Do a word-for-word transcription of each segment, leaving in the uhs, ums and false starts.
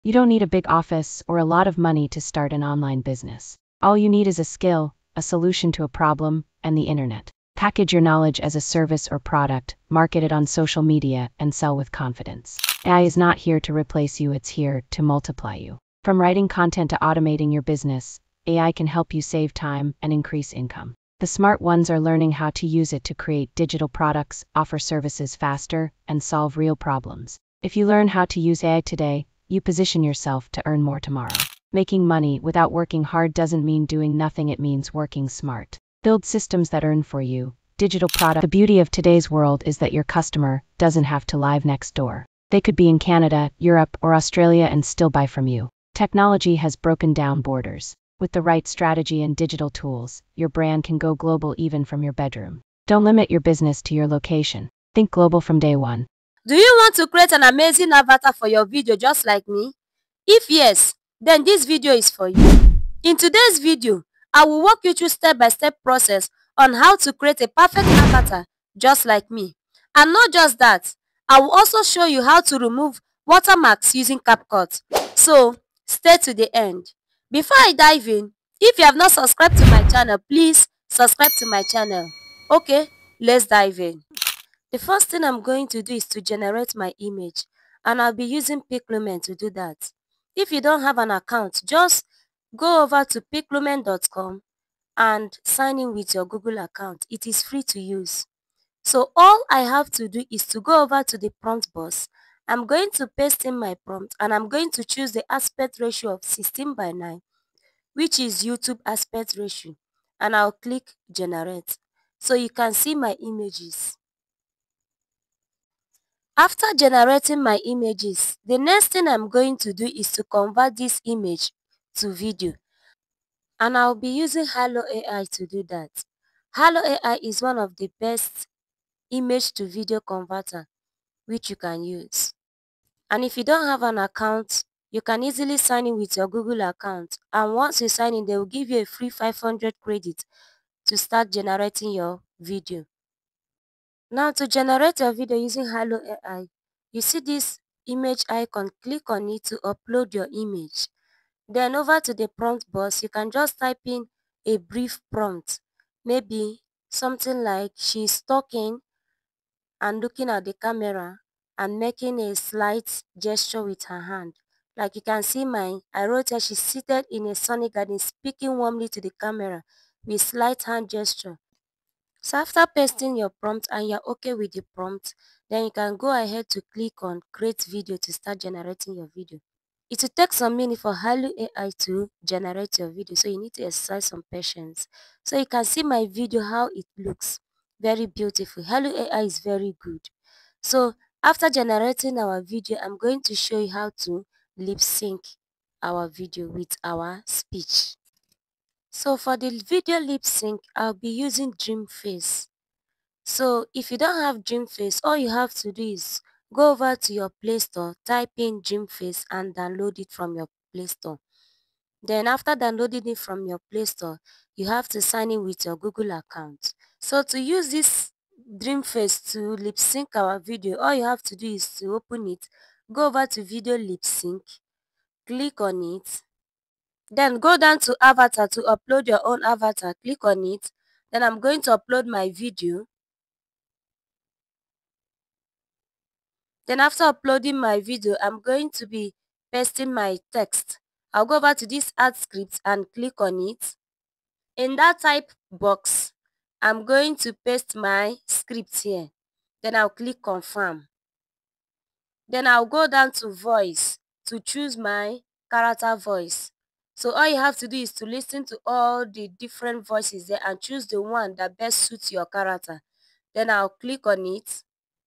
You don't need a big office or a lot of money to start an online business. All you need is a skill, a solution to a problem, and the internet. Package your knowledge as a service or product, market it on social media, and sell with confidence. A I is not here to replace you, it's here to multiply you. From writing content to automating your business, A I can help you save time and increase income. The smart ones are learning how to use it to create digital products, offer services faster, and solve real problems. If you learn how to use A I today, you position yourself to earn more tomorrow. Making money without working hard doesn't mean doing nothing, it means working smart. Build systems that earn for you. Digital product. The beauty of today's world is that your customer doesn't have to live next door. They could be in Canada, Europe, or Australia and still buy from you. Technology has broken down borders. With the right strategy and digital tools, your brand can go global even from your bedroom. Don't limit your business to your location. Think global from day one. Do you want to create an amazing avatar for your video just like me? If yes, then this video is for you. In today's video, I will walk you through step-by-step process on how to create a perfect avatar just like me. And not just that, I will also show you how to remove watermarks using Capcut. So, stay to the end. Before I dive in, if you have not subscribed to my channel, please subscribe to my channel. Okay, let's dive in. The first thing I'm going to do is to generate my image, and I'll be using Piclumen to do that. If you don't have an account, just go over to piclumen dot com and sign in with your Google account. It is free to use. So all I have to do is to go over to the prompt box. I'm going to paste in my prompt, and I'm going to choose the aspect ratio of sixteen by nine, which is YouTube aspect ratio, and I'll click generate. So you can see my images. After generating my images, the next thing I'm going to do is to convert this image to video. And I'll be using Hello A I to do that. Hello A I is one of the best image to video converter which you can use. And if you don't have an account, you can easily sign in with your Google account. And once you sign in, they will give you a free five hundred credit to start generating your video. Now, to generate your video using Hello A I, you see this image icon, click on it to upload your image. Then over to the prompt box, you can just type in a brief prompt. Maybe something like she's talking and looking at the camera and making a slight gesture with her hand. Like you can see mine, I wrote here she's seated in a sunny garden speaking warmly to the camera with slight hand gesture. So after pasting your prompt and you're okay with the prompt, then you can go ahead to click on create video to start generating your video. It will take some minute for Hello A I to generate your video, so you need to exercise some patience. So you can see my video how it looks. Very beautiful. Hello A I is very good. So after generating our video, I'm going to show you how to lip sync our video with our speech. So for the video lip sync, I'll be using dreamface. So if you don't have dreamface, all you have to do is go over to your Play Store, type in dreamface and download it from your Play Store. Then after downloading it from your Play Store, you have to sign in with your Google account. So to use this dreamface to lip sync our video, all you have to do is to open it, go over to video lip sync, click on it. Then go down to avatar to upload your own avatar. Click on it. Then I'm going to upload my video. Then after uploading my video, I'm going to be pasting my text. I'll go over to this add script and click on it. In that type box, I'm going to paste my script here. Then I'll click confirm. Then I'll go down to voice to choose my character voice. So all you have to do is to listen to all the different voices there and choose the one that best suits your character. Then I'll click on it.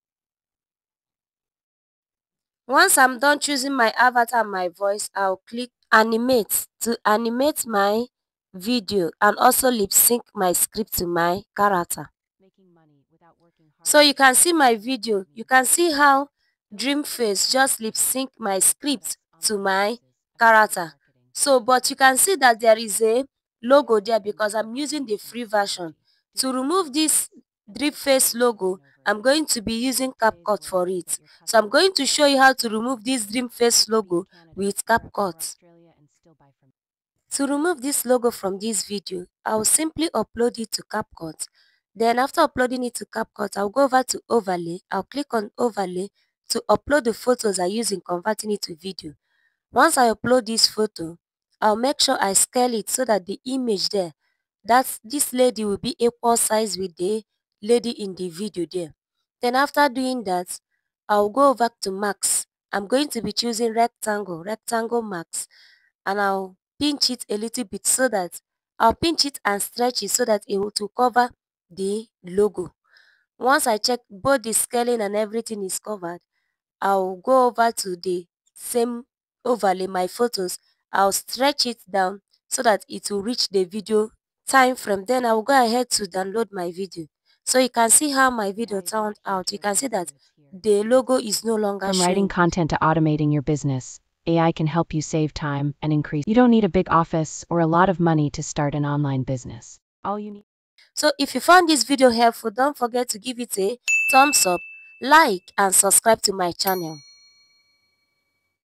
Once I'm done choosing my avatar and my voice, I'll click animate to animate my video and also lip sync my script to my character. So you can see my video. You can see how Dreamface just lip sync my script to my character. So, but you can see that there is a logo there because I'm using the free version. To remove this dreamface logo, I'm going to be using Capcut for it. So I'm going to show you how to remove this dreamface logo with Capcut. To remove this logo from this video, I will simply upload it to Capcut. Then after uploading it to Capcut, I'll go over to overlay. I'll click on overlay to upload the photos I use in converting it to video. Once I upload this photo, I'll make sure I scale it so that the image there, that this lady will be equal size with the lady in the video there. Then after doing that, I'll go over to max. I'm going to be choosing rectangle, rectangle max, and I'll pinch it a little bit so that I'll pinch it and stretch it so that it will to cover the logo. Once I check both the scaling and everything is covered, I'll go over to the same overlay, my photos. I'll stretch it down so that it will reach the video time frame. Then I'll go ahead to download my video. So you can see how my video turned out. You can see that the logo is no longer From showing. writing content to automating your business, A I can help you save time and increase. You don't need a big office or a lot of money to start an online business. All you need. So if you found this video helpful, don't forget to give it a thumbs up, like, and subscribe to my channel.